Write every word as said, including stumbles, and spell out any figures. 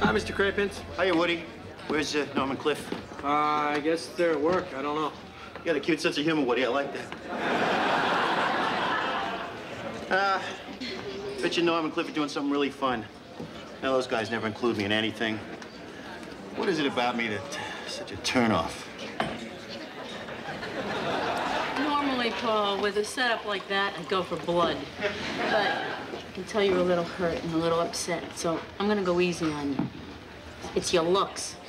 Hi, Mister Crapins. Hiya, Woody. Where's uh, Norman Cliff? Uh, I guess they're at work. I don't know. You got a cute sense of humor, Woody. I like that. Uh, bet you Norman Cliff are doing something really fun. Now, those guys never include me in anything. What is it about me that's such a turnoff? Normally, Paul, with a setup like that, I'd go for blood. But I can tell you're a little hurt and a little upset, so I'm gonna go easy on you. It's your looks.